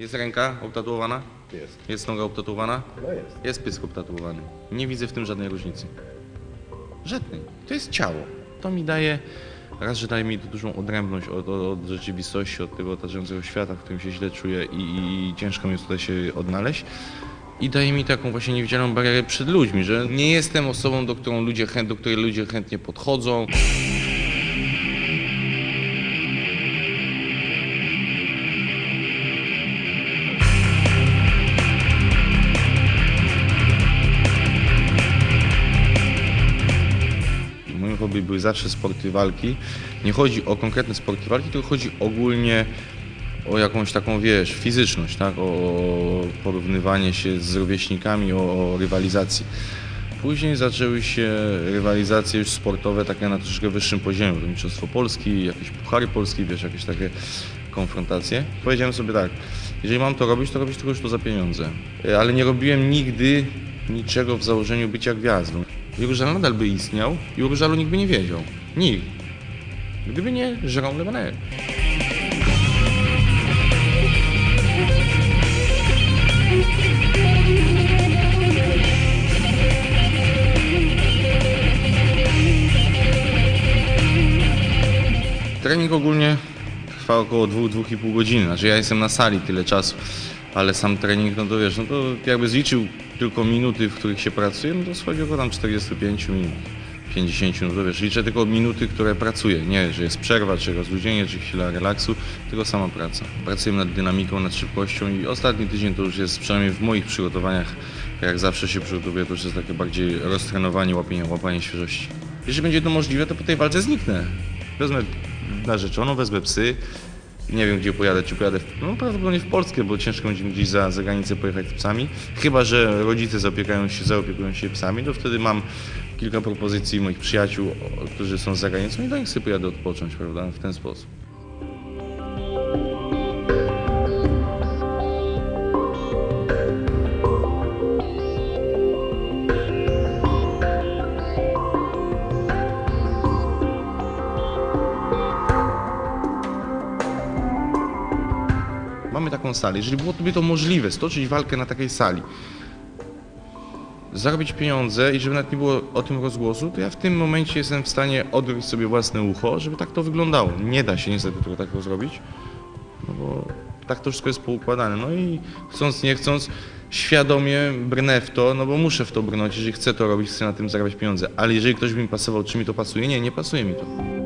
Jest ręka obtatuowana? Jest. Jest noga obtatuowana? No jest. Jest pysk obtatuowany. Nie widzę w tym żadnej różnicy. Żadnej. To jest ciało. To mi daje, raz, że daje mi dużą odrębność od rzeczywistości, od tego otaczającego świata, w którym się źle czuję i ciężko mi jest tutaj się odnaleźć. I daje mi taką właśnie niewidzialną barierę przed ludźmi, że nie jestem osobą, do której ludzie chętnie podchodzą. Moim hobby były zawsze sporty walki. Nie chodzi o konkretne sporty walki, tylko chodzi ogólnie o jakąś taką, wiesz, fizyczność, tak? O porównywanie się z rówieśnikami, o rywalizacji. Później zaczęły się rywalizacje już sportowe takie na troszkę wyższym poziomie, to Mistrzostwo Polski, jakieś Puchary Polskie, wiesz, jakieś takie konfrontacje. Powiedziałem sobie tak, jeżeli mam to robić tylko już to za pieniądze. Ale nie robiłem nigdy niczego w założeniu bycia gwiazdą. Jurżal nadal by istniał i o Jurżalu nikt by nie wiedział. Nikt. Gdyby nie Jérôme Le Banner. Trening ogólnie trwa około 2–2,5 godziny. Znaczy ja jestem na sali tyle czasu, ale sam trening, no to wiesz, no to jakby zliczył tylko minuty, w których się pracuje, no to schodzi około tam 45 minut, 50 minut, to wiesz, liczę tylko minuty, które pracuję. Nie, że jest przerwa, czy rozluźnienie, czy chwila relaksu, tylko sama praca. Pracujemy nad dynamiką, nad szybkością i ostatni tydzień to już jest, przynajmniej w moich przygotowaniach, jak zawsze się przygotowuję, to już jest takie bardziej roztrenowanie, łapanie świeżości. Jeżeli będzie to możliwe, to po tej walce zniknę. Wezmę narzeczoną, wezmę psy, nie wiem gdzie pojadę, czy pojadę, no prawdopodobnie w Polskę, bo ciężko będzie gdzieś za granicę pojechać z psami. Chyba że rodzice zaopiekują się psami, to wtedy mam kilka propozycji moich przyjaciół, którzy są za granicą i do nich sobie pojadę odpocząć, prawda, w ten sposób. Mamy taką salę. Jeżeli byłoby to możliwe, stoczyć walkę na takiej sali, zarobić pieniądze i żeby nawet nie było o tym rozgłosu, to ja w tym momencie jestem w stanie odgryźć sobie własne ucho, żeby tak to wyglądało. Nie da się niestety tego tak zrobić, no bo tak to wszystko jest poukładane. No i chcąc, nie chcąc, świadomie brnę w to, no bo muszę w to brnąć, jeżeli chcę to robić, chcę na tym zarabiać pieniądze. Ale jeżeli ktoś by mi pasował, czy mi to pasuje? Nie pasuje mi to.